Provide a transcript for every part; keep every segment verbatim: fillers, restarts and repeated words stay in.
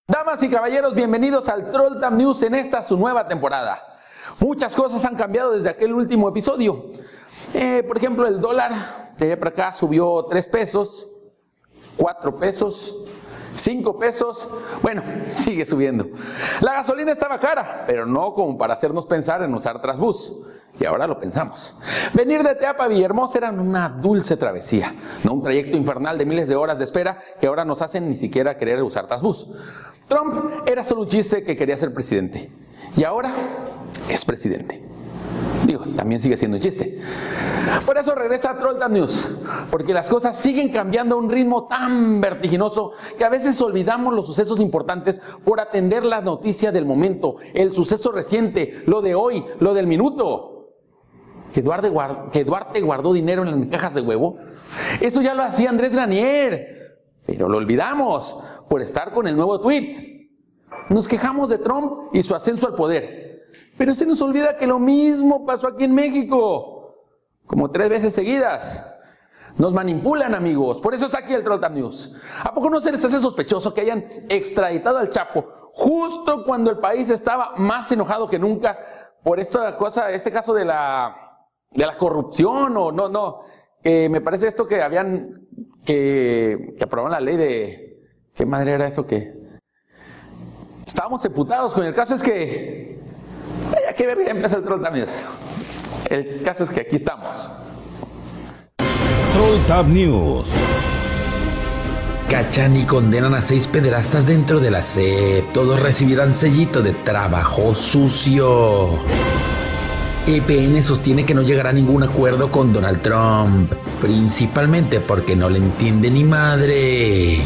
Damas y caballeros, bienvenidos al Troll Time News en esta su nueva temporada. Muchas cosas han cambiado desde aquel último episodio. Eh, por ejemplo, el dólar de allá para acá subió tres pesos, cuatro pesos, cinco pesos. Bueno, sigue subiendo. La gasolina estaba cara, pero no como para hacernos pensar en usar Trasbús. Y ahora lo pensamos. Venir de Teapa a Villahermosa era una dulce travesía, no un trayecto infernal de miles de horas de espera que ahora nos hacen ni siquiera querer usar Trasbús. Trump era solo un chiste que quería ser presidente. Y ahora es presidente. Digo, también sigue siendo un chiste. Por eso regresa a Troll Time News, porque las cosas siguen cambiando a un ritmo tan vertiginoso que a veces olvidamos los sucesos importantes por atender la noticia del momento, el suceso reciente, lo de hoy, lo del minuto. Que Duarte, guard, que Duarte guardó dinero en las cajas de huevo. Eso ya lo hacía Andrés Granier, pero lo olvidamos por estar con el nuevo tweet. Nos quejamos de Trump y su ascenso al poder, pero se nos olvida que lo mismo pasó aquí en México, como tres veces seguidas. Nos manipulan, amigos. Por eso está aquí el Troll Time News. ¿A poco no se les hace sospechoso que hayan extraditado al Chapo justo cuando el país estaba más enojado que nunca por esta cosa, este caso de la de la corrupción? O no, no, que me parece esto que habían que, que aprobaron la ley de, ¿qué madre era eso? Que estábamos emputados con el caso. Es que hay que ver, ya empezó el Troll Time News. El caso es que aquí estamos. Troll Time News. Cachan y condenan a seis pederastas dentro de la C E P. Todos recibirán sellito de trabajo sucio. E P N sostiene que no llegará a ningún acuerdo con Donald Trump, principalmente porque no le entiende ni madre.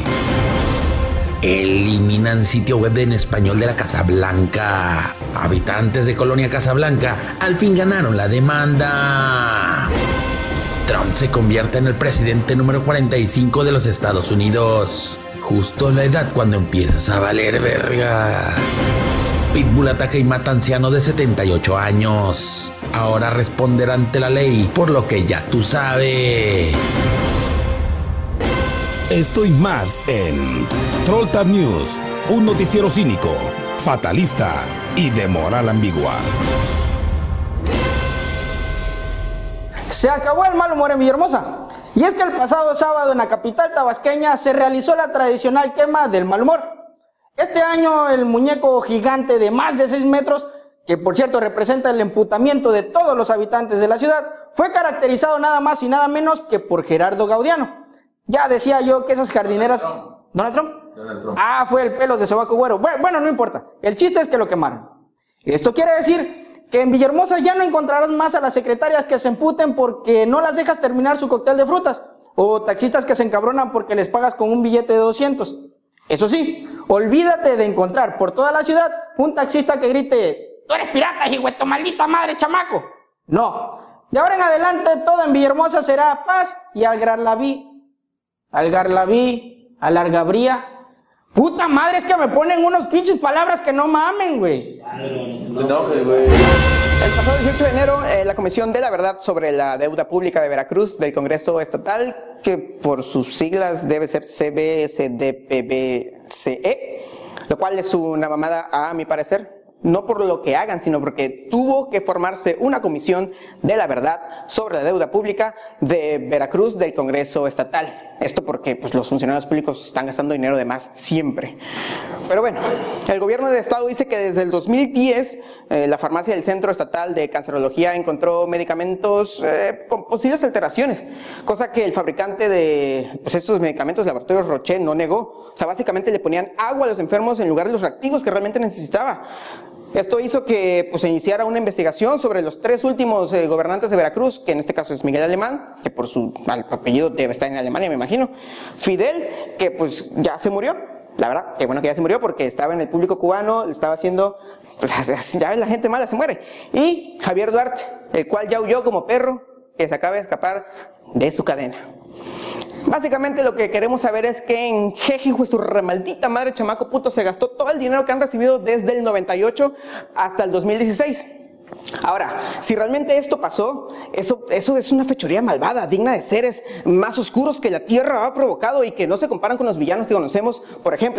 Eliminan sitio web en español de la Casa Blanca. Habitantes de Colonia Casablanca al fin ganaron la demanda. Trump se convierte en el presidente número cuarenta y cinco de los Estados Unidos. Justo la edad cuando empiezas a valer verga. Pitbull ataca y mata a anciano de setenta y ocho años. Ahora responderá ante la ley por lo que ya tú sabes. Esto y más en Troll Time News, un noticiero cínico, fatalista y de moral ambigua. Se acabó el mal humor en Villahermosa. Y es que el pasado sábado en la capital tabasqueña se realizó la tradicional quema del mal humor. Este año el muñeco gigante de más de seis metros, que por cierto representa el emputamiento de todos los habitantes de la ciudad, fue caracterizado nada más y nada menos que por Gerardo Gaudiano. Ya decía yo que esas jardineras... ¿Donald Trump? Donald Trump. Ah, fue el pelos de sobaco güero. Bueno, bueno, no importa. El chiste es que lo quemaron. Esto quiere decir que en Villahermosa ya no encontrarás más a las secretarias que se emputen porque no las dejas terminar su cóctel de frutas, o taxistas que se encabronan porque les pagas con un billete de doscientos. Eso sí, olvídate de encontrar por toda la ciudad un taxista que grite: "¡Tú eres pirata, hijo de tu maldita madre, chamaco!". No, de ahora en adelante todo en Villahermosa será paz y algarlabí. Algarlabí, alargabría. Puta madre, es que me ponen unos pinches palabras que no mamen, güey. No, güey. El pasado dieciocho de enero, eh, la Comisión de la Verdad sobre la Deuda Pública de Veracruz del Congreso Estatal, que por sus siglas debe ser C B S D P B C E, lo cual es una mamada a mi parecer, no por lo que hagan, sino porque tuvo que formarse una Comisión de la Verdad sobre la Deuda Pública de Veracruz del Congreso Estatal. Esto porque pues, los funcionarios públicos están gastando dinero de más siempre. Pero bueno, el gobierno del estado dice que desde el dos mil diez eh, la farmacia del Centro Estatal de Cancerología encontró medicamentos eh, con posibles alteraciones, cosa que el fabricante de pues, estos medicamentos, Laboratorios Roche, no negó. O sea, básicamente le ponían agua a los enfermos en lugar de los reactivos que realmente necesitaba. Esto hizo que pues, se iniciara una investigación sobre los tres últimos eh, gobernantes de Veracruz, que en este caso es Miguel Alemán, que por su apellido debe estar en Alemania, me imagino. Fidel, que pues ya se murió. La verdad, que bueno que ya se murió porque estaba en el público cubano, le estaba haciendo, pues ya ves, la gente mala se muere. Y Javier Duarte, el cual ya huyó como perro que se acaba de escapar de su cadena. Básicamente lo que queremos saber es que en Jeje, hijo de su remaldita madre, chamaco puto, se gastó todo el dinero que han recibido desde el noventa y ocho hasta el dos mil dieciséis. Ahora, si realmente esto pasó, eso, eso es una fechoría malvada, digna de seres más oscuros que la tierra ha provocado y que no se comparan con los villanos que conocemos. Por ejemplo,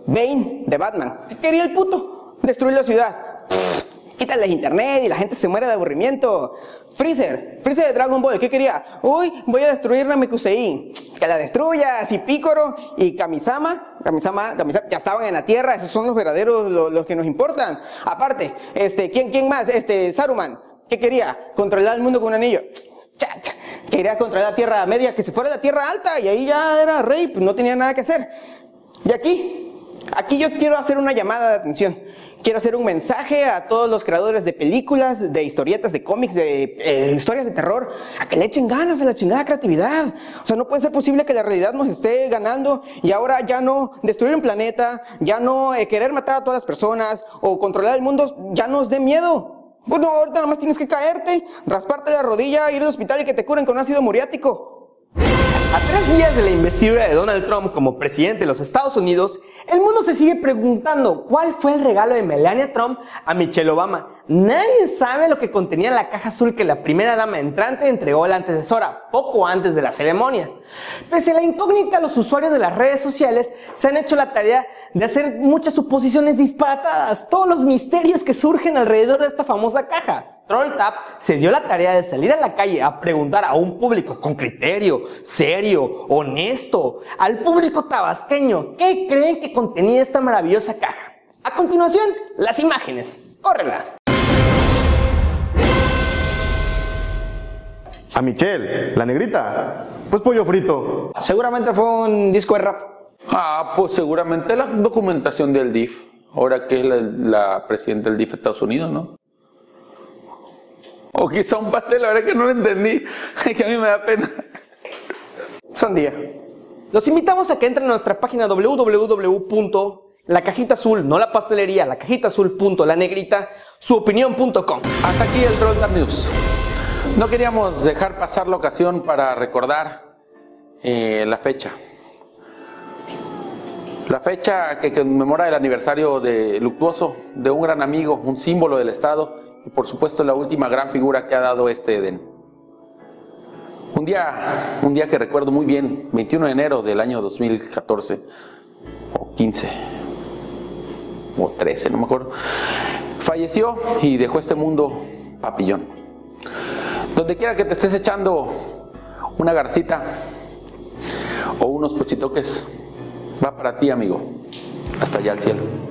Bane de Batman. ¿Qué quería el puto? Destruir la ciudad. Quítale internet y la gente se muere de aburrimiento. Freezer, Freezer de Dragon Ball, ¿qué quería? Uy, voy a destruir Namekusei. Que la destruyas. Y Piccolo y Kamisama, Kamisama, Kamisama, ya estaban en la Tierra. Esos son los verdaderos, los, los que nos importan. Aparte, este, ¿quién, quién más? Este, Saruman, ¿qué quería? Controlar el mundo con un anillo. Chat. Quería controlar la Tierra Media, que se fuera a la Tierra Alta, y ahí ya era rey, pues no tenía nada que hacer. Y aquí, aquí yo quiero hacer una llamada de atención. Quiero hacer un mensaje a todos los creadores de películas, de historietas, de cómics, de eh, historias de terror, a que le echen ganas a la chingada creatividad. O sea, no puede ser posible que la realidad nos esté ganando y ahora ya no destruir un planeta, ya no eh, querer matar a todas las personas o controlar el mundo, ya nos dé miedo. Bueno, ahorita nomás tienes que caerte, rasparte la rodilla, ir al hospital y que te curen con ácido muriático. A tres días de la investidura de Donald Trump como presidente de los Estados Unidos, el mundo se sigue preguntando cuál fue el regalo de Melania Trump a Michelle Obama. Nadie sabe lo que contenía la caja azul que la primera dama entrante entregó a la antecesora poco antes de la ceremonia. Pese a la incógnita, los usuarios de las redes sociales se han hecho la tarea de hacer muchas suposiciones disparatadas, todos los misterios que surgen alrededor de esta famosa caja. TrollTap se dio la tarea de salir a la calle a preguntar a un público con criterio, serio, honesto, al público tabasqueño, ¿qué creen que contenía esta maravillosa caja? A continuación, las imágenes. ¡Córrela! A Michelle, la negrita, pues pollo frito. Seguramente fue un disco de rap. Ah, pues seguramente la documentación del D I F, ahora que es la, la presidenta del D I F de Estados Unidos, ¿no? O quizá un pastel, la verdad que no lo entendí, es que a mí me da pena. Sandía. Los invitamos a que entren a nuestra página w w w punto la cajita azul, no la pastelería, la cajita azul punto la negrita, su opinión punto com. Hasta aquí el TrollTap News. No queríamos dejar pasar la ocasión para recordar eh, la fecha. La fecha que conmemora el aniversario de luctuoso de un gran amigo, un símbolo del Estado y por supuesto la última gran figura que ha dado este Edén. Un día, un día que recuerdo muy bien, veintiuno de enero del año dos mil catorce, o quince, o trece, no me acuerdo, falleció y dejó este mundo papillón. Donde quiera que te estés echando una garcita o unos pochitoques, va para ti, amigo, hasta allá al cielo.